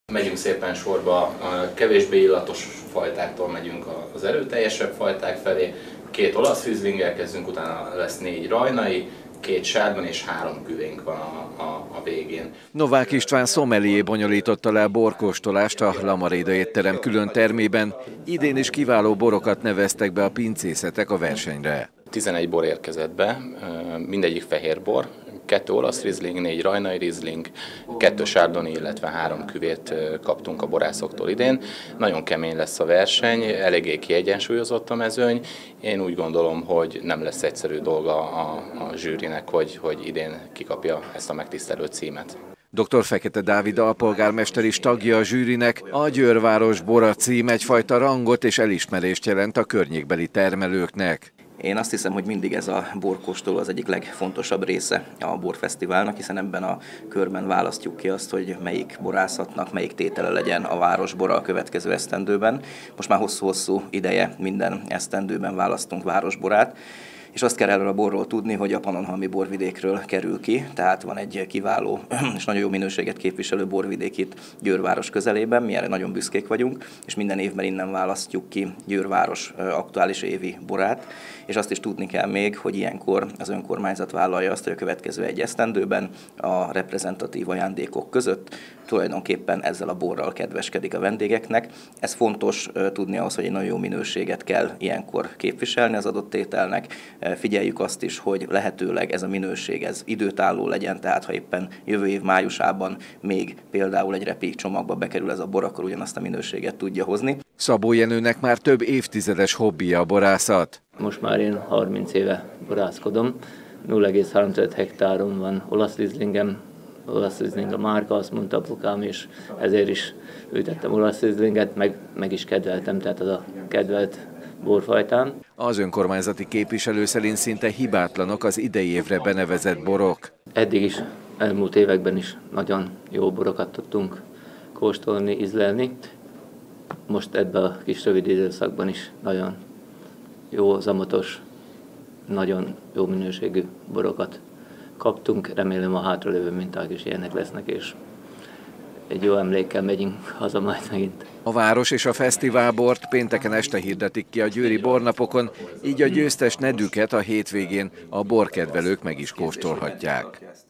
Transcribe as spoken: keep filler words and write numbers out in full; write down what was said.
Megyünk szépen sorba, a kevésbé illatos fajtáktól megyünk az erőteljesebb fajták felé. Két olasz rizlinggel kezdünk, utána lesz négy rajnai, két sárban és három küvénk van a, a, a végén. Novák István szomelié bonyolította le a borkóstolást a Lamaréda étterem külön termében. Idén is kiváló borokat neveztek be a pincészetek a versenyre. tizenegy bor érkezett be, mindegyik fehér bor, kettő olasz rizling, négy rajnai rizling, kettő sárdoni, illetve három küvét kaptunk a borászoktól idén. Nagyon kemény lesz a verseny, eléggé kiegyensúlyozott a mezőny. Én úgy gondolom, hogy nem lesz egyszerű dolga a, a zsűrinek, hogy, hogy idén kikapja ezt a megtisztelő címet. doktor Fekete Dávid alpolgármester is tagja a zsűrinek. A Győrváros bora cím egyfajta rangot és elismerést jelent a környékbeli termelőknek. Én azt hiszem, hogy mindig ez a borkóstoló az egyik legfontosabb része a borfesztiválnak, hiszen ebben a körben választjuk ki azt, hogy melyik borászatnak, melyik tétele legyen a városbora a következő esztendőben. Most már hosszú-hosszú ideje minden esztendőben választunk városborát, és azt kell erről a borról tudni, hogy a Pannonhalmi borvidékről kerül ki, tehát van egy kiváló és nagyon jó minőséget képviselő borvidék itt Győrváros közelében, mi erre nagyon büszkék vagyunk, és minden évben innen választjuk ki Győrváros aktuális évi borát, és azt is tudni kell még, hogy ilyenkor az önkormányzat vállalja azt, hogy a következő egy esztendőben a reprezentatív ajándékok között tulajdonképpen ezzel a borral kedveskedik a vendégeknek. Ez fontos tudni ahhoz, hogy egy nagyon jó minőséget kell ilyenkor képviselni az adott tételnek. Figyeljük azt is, hogy lehetőleg ez a minőség ez időtálló legyen, tehát ha éppen jövő év májusában még például egy repék csomagba bekerül ez a bor, akkor ugyanazt a minőséget tudja hozni. Szabó Jenőnek már több évtizedes hobbija a borászat. Most már én harminc éve borászkodom, nulla egész három hektáron van olasz rizlingem, olasz rizling a márka, azt mondta apukám, és ezért is ültettem olasz rizlinget, meg, meg is kedveltem, tehát az a kedvelt borfajtám. Az önkormányzati képviselő szerint szinte hibátlanok az idei évre benevezett borok. Eddig is, elmúlt években is nagyon jó borokat tudtunk kóstolni, ízlelni. Most ebben a kis rövid időszakban is nagyon jó, zamatos, nagyon jó minőségű borokat kaptunk. Remélem a hátralévő minták is ilyenek lesznek, és egy jó emlékkel megyünk haza majd megint. A város és a fesztiválbort pénteken este hirdetik ki a győri bornapokon, így a győztes nedűket a hétvégén a borkedvelők meg is kóstolhatják.